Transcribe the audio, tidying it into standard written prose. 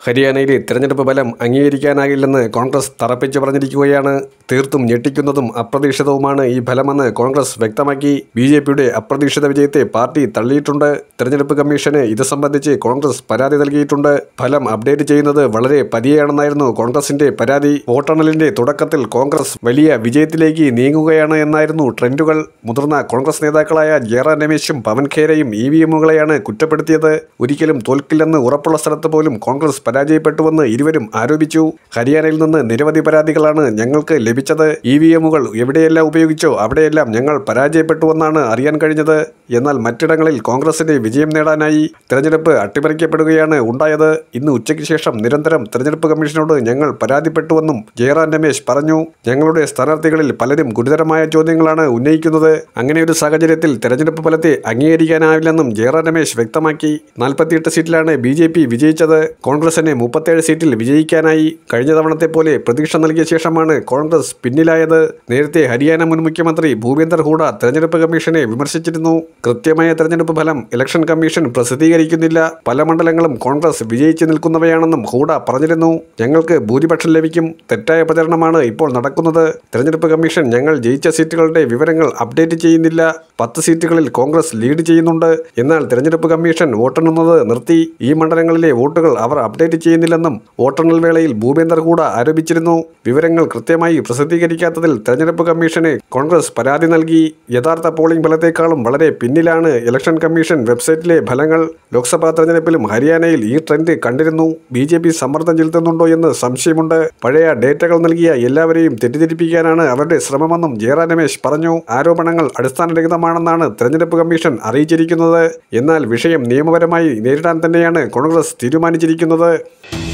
ഹരിയാനയിലെ തെരഞ്ഞെടുപ്പ് ഫലം അംഗീകരിക്കാനാകില്ലെന്ന് കോൺഗ്രസ് തറപ്പിച്ചു പറഞ്ഞിരിക്കുകയാണ്. തീർത്തും ഞെട്ടിക്കുന്നതും അപ്രതീക്ഷിതവുമാണ് ഈ ഫലമെന്ന് കോൺഗ്രസ് വ്യക്തമാക്കി. ബിജെപിയുടെ അപ്രതീക്ഷിത വിജയത്തെ പാർട്ടി തള്ളിയിട്ടുണ്ട്. തെരഞ്ഞെടുപ്പ് കമ്മീഷന് ഇത് സംബന്ധിച്ച് കോൺഗ്രസ് പരാതി നൽകിയിട്ടുണ്ട്. ഫലം അപ്ഡേറ്റ് ചെയ്യുന്നത് വളരെ പതിയെയാണെന്നായിരുന്നു കോൺഗ്രസിന്റെ പരാതി. വോട്ടെണ്ണലിന്റെ തുടക്കത്തിൽ കോൺഗ്രസ് വലിയ വിജയത്തിലേക്ക് നീങ്ങുകയാണ് എന്നായിരുന്നു ട്രെൻഡുകൾ. മുതിർന്ന കോൺഗ്രസ് നേതാക്കളായ ജയറാം രമേശും പവൻ ഖേരയും ഇവിഎമ്മുകളെയാണ് കുറ്റപ്പെടുത്തിയത്. ഒരിക്കലും തോൽക്കില്ലെന്ന് ഉറപ്പുള്ള സ്ഥലത്ത് പോലും കോൺഗ്രസ് പരാജയപ്പെട്ടുവെന്ന് ഇരുവരും ആരോപിച്ചു. ഹരിയാനയിൽ നിന്ന് നിരവധി പരാതികളാണ് ഞങ്ങൾക്ക് ലഭിച്ചത്. ഇവിഎമ്മുകൾ എവിടെയെല്ലാം ഉപയോഗിച്ചോ അവിടെയെല്ലാം ഞങ്ങൾ പരാജയപ്പെട്ടുവെന്നാണ് അറിയാൻ കഴിഞ്ഞത്. എന്നാൽ മറ്റിടങ്ങളിൽ കോൺഗ്രസിന് വിജയം നേടാനായി. തെരഞ്ഞെടുപ്പ് അട്ടിമറിക്കപ്പെടുകയാണ് ഉണ്ടായത്. ഇന്ന് ഉച്ചയ്ക്ക് ശേഷം നിരന്തരം തെരഞ്ഞെടുപ്പ് കമ്മീഷനോട് ഞങ്ങൾ പരാതിപ്പെട്ടുവെന്നും ജയറാം രമേശ് പറഞ്ഞു. ഞങ്ങളുടെ സ്ഥാനാർത്ഥികളിൽ പലരും ഗുരുതരമായ ചോദ്യങ്ങളാണ് ഉന്നയിക്കുന്നത്. അങ്ങനെയൊരു സാഹചര്യത്തിൽ തെരഞ്ഞെടുപ്പ് ഫലത്തെ അംഗീകരിക്കാനാവില്ലെന്നും ജയറാം രമേശ് വ്യക്തമാക്കി. 48 സീറ്റിലാണ് ബിജെപി വിജയിച്ചത്. കോൺഗ്രസിന് 37 സീറ്റിൽ വിജയിക്കാനായി. കഴിഞ്ഞ തവണത്തെ പോലെ പ്രതീക്ഷ നൽകിയ ശേഷമാണ് കോൺഗ്രസ് പിന്നിലായത്. നേരത്തെ ഹരിയാന മുൻ മുഖ്യമന്ത്രി ഭൂപേന്ദർ ഹൂഡ തെരഞ്ഞെടുപ്പ് കമ്മീഷനെ വിമർശിച്ചിരുന്നു. കൃത്യമായ തെരഞ്ഞെടുപ്പ് ഫലം ഇലക്ഷൻ കമ്മീഷൻ പ്രസിദ്ധീകരിക്കുന്നില്ല. പല മണ്ഡലങ്ങളും കോൺഗ്രസ് വിജയിച്ചു നിൽക്കുന്നവയാണെന്നും ഹൂഡ പറഞ്ഞിരുന്നു. ഞങ്ങൾക്ക് ഭൂരിപക്ഷം ലഭിക്കും. തെറ്റായ പ്രചരണമാണ് ഇപ്പോൾ നടക്കുന്നത്. തെരഞ്ഞെടുപ്പ് കമ്മീഷൻ ഞങ്ങൾ ജയിച്ച സീറ്റുകളുടെ വിവരങ്ങൾ അപ്ഡേറ്റ് ചെയ്യുന്നില്ല. 10 സീറ്റുകളിൽ കോൺഗ്രസ് ലീഡ് ചെയ്യുന്നുണ്ട്. എന്നാൽ തെരഞ്ഞെടുപ്പ് കമ്മീഷൻ വോട്ടെണ്ണുന്നത് നിർത്തി. ഈ മണ്ഡലങ്ങളിലെ വോട്ടുകൾ അവർ അപ്ഡേറ്റ് ചെയ്യുന്നില്ലെന്നും വോട്ടെണ്ണൽ വേളയിൽ ഭൂപേന്ദർ ഹൂഡ ആരോപിച്ചിരുന്നു. വിവരങ്ങൾ കൃത്യമായി പ്രസിദ്ധീകരിക്കാത്തതിൽ തെരഞ്ഞെടുപ്പ് കമ്മീഷന് കോൺഗ്രസ് പരാതി നൽകി. യഥാർത്ഥ പോളിംഗ് ഫലത്തേക്കാളും വളരെ പിന്നിലാണ് ഇലക്ഷൻ കമ്മീഷൻ വെബ്സൈറ്റിലെ ഫലങ്ങൾ. ലോക്സഭാ തെരഞ്ഞെടുപ്പിലും ഹരിയാനയിൽ ഈ ട്രെൻഡ് കണ്ടിരുന്നു. ബിജെപി സമ്മർദ്ദം ചെലുത്തുന്നുണ്ടോ എന്ന് സംശയമുണ്ട്. പഴയ ഡേറ്റകൾ നൽകിയ എല്ലാവരെയും തെറ്റിദ്ധരിപ്പിക്കാനാണ് അവരുടെ ശ്രമമെന്നും ജയറാം രമേശ് പറഞ്ഞു. ആരോപണങ്ങൾ അടിസ്ഥാനരഹിതമാണെന്നാണ് തെരഞ്ഞെടുപ്പ് കമ്മീഷൻ അറിയിച്ചിരിക്കുന്നത്. എന്നാൽ വിഷയം നിയമപരമായി നേരിടാൻ തന്നെയാണ് കോൺഗ്രസ് തീരുമാനിച്ചിരിക്കുന്നത്.